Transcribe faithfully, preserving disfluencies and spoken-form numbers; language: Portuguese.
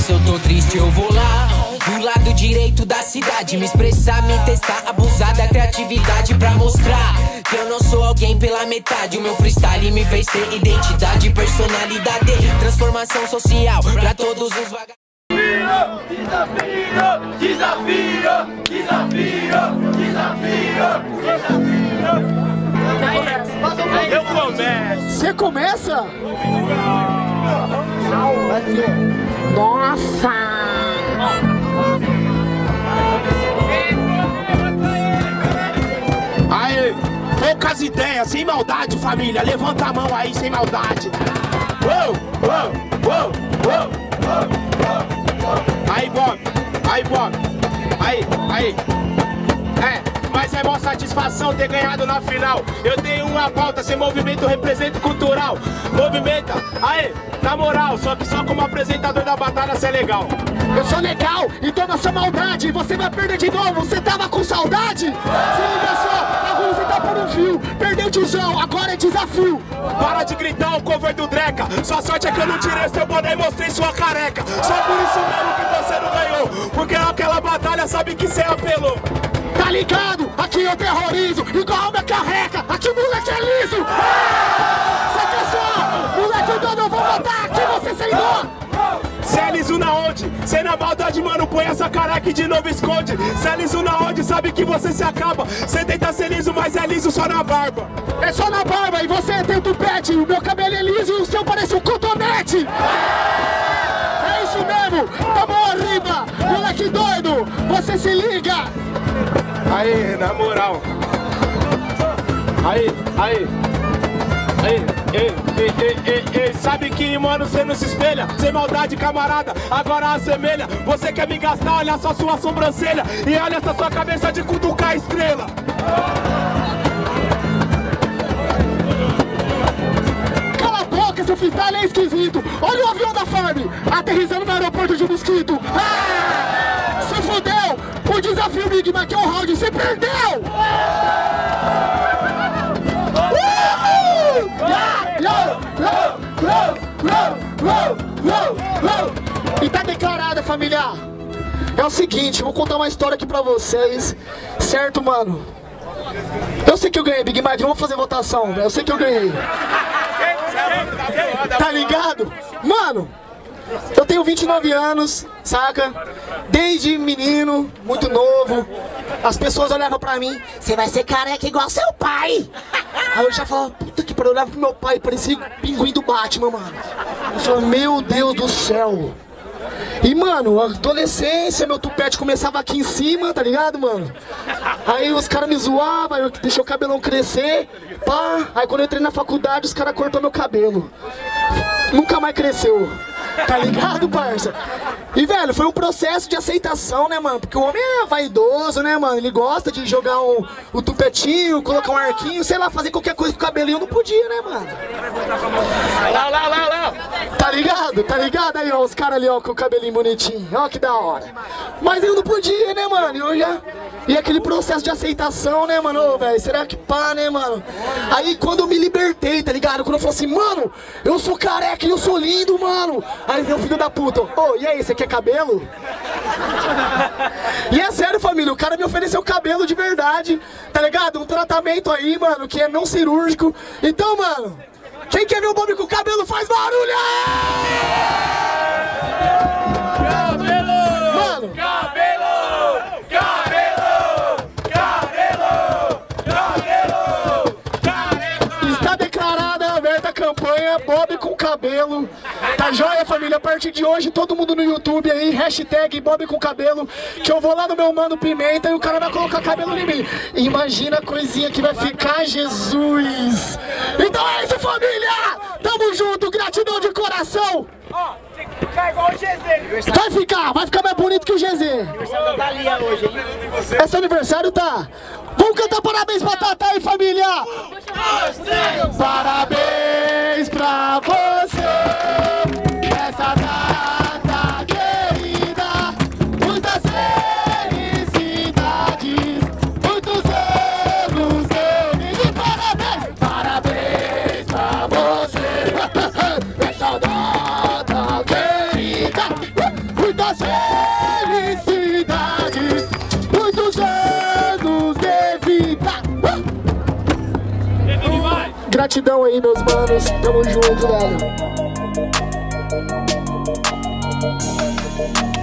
Se eu tô triste eu vou lá do lado direito da cidade, me expressar, me testar, abusar da criatividade pra mostrar que eu não sou alguém pela metade. O meu freestyle me fez ter identidade, personalidade, transformação social pra todos os vagabundos. Desafio, desafio, desafio, desafio, desafio. Eu começo. Você começa? Nossa! Aí, poucas ideias, sem maldade, família. Levanta a mão aí, sem maldade. Uou, uou, uou, uou, uou, uou. Aí, Bob, aí, Bob, aí, aí. É. Mas é maior satisfação ter ganhado na final. Eu tenho uma pauta, ser movimento representa cultural. Movimenta, aí, na moral, só que só como apresentador da batalha cê é legal. Eu sou legal e toda essa maldade, você vai perder de novo, você tava com saudade? Se liga só, a Rússia tá por um fio, perdeu tiozão, agora é desafio. Para de gritar o cover do Dreca, sua sorte é que eu não tirei seu boné e mostrei sua careca. Só por isso mesmo que você não ganhou, porque naquela batalha sabe que cê apelou. Tá ligado? Aqui eu terrorizo, igual minha carreca, aqui o moleque é liso. Saca só, moleque o dono, eu vou botar aqui você sem dó. Cê é liso na onde? Cê na maldade, mano, põe essa careca e de novo esconde. Cê é liso na onde? Sabe que você se acaba. Cê tenta ser liso, mas é liso só na barba. É só na barba e você tem tupete. O meu cabelo é liso e o seu parece um cotonete. É isso mesmo, tamo arriba, moleque doido, você se liga. Aí, na moral. Aí, aí. Ei, ei, ei, ei, ei, ei, sabe que, mano, cê não se espelha. Sem maldade, camarada, agora assemelha. Você quer me gastar, olha só sua sobrancelha. E olha essa sua cabeça de cutucar a estrela. Cala a boca, seu freestyle é esquisito. Olha o avião da Farm, aterrissando no aeroporto de Mosquito. Ah, se fudeu, o desafio Big Mac é um round, você perdeu. E tá declarada, família. É o seguinte, vou contar uma história aqui pra vocês. Certo, mano? Eu sei que eu ganhei, Big Mac, vamos fazer votação. Eu sei que eu ganhei. Tá ligado? Mano, eu tenho vinte e nove anos, saca? Desde menino, muito novo, as pessoas olhavam pra mim: você vai ser careca igual seu pai. Aí eu já falava, puta que pariu, eu olhava pro meu pai, parecia o pinguim do Batman, mano. Eu falava, meu Deus do céu. E, mano, a adolescência, meu tupete começava aqui em cima, tá ligado, mano? Aí os caras me zoavam, eu deixei o cabelão crescer, pá. Aí quando eu entrei na faculdade, os caras cortaram meu cabelo. Nunca mais cresceu. Tá ligado, parça? E, velho, foi um processo de aceitação, né, mano? Porque o homem é vaidoso, né, mano? Ele gosta de jogar um, o tupetinho, colocar um arquinho, sei lá, fazer qualquer coisa com o cabelinho. Não podia, né, mano? Lá, lá, lá, lá. Tá ligado? Tá ligado? Aí, ó, os caras ali, ó, com o cabelinho bonitinho. Ó, que da hora. Mas eu não podia, né, mano? Eu já... E aquele processo de aceitação, né, mano? Ô, velho, será que pá, né, mano? Aí, quando eu me libertei, tá ligado? Quando eu falei assim, mano, eu sou careca e eu sou lindo, mano. Aí veio o filho da puta, ô, oh, e aí, você quer cabelo? E é sério, família, o cara me ofereceu cabelo de verdade, tá ligado? Um tratamento aí, mano, que é não cirúrgico. Então, mano, quem quer ver o Bob com cabelo faz barulho! Cabelo! Mano! Cabelo! Cabelo! Cabelo! Cabelo! Cabelo! Está declarada aberta a campanha Bob com cabelo. Tá joia, família? A partir de hoje, todo mundo no YouTube aí, hashtag Bob com cabelo, que eu vou lá no meu Mano Pimenta e o cara vai colocar cabelo em mim. Imagina a coisinha que vai ficar, Jesus! Então é isso, família! Tamo junto, gratidão de coração! Ó, tem que ficar igual o G Z. Vai ficar, vai ficar mais bonito que o G Z. Aniversário da Thalia hoje, hein? É seu aniversário, tá? Vamos cantar parabéns pra Tata aí, família! Parabéns pra você nessa data querida, muitas felicidades, muitos anos de parabéns, parabéns pra você nessa data querida, muitas felicidades, muitos anos de vida. Uh! Gratidão aí, meus manos. Tamo junto, velho.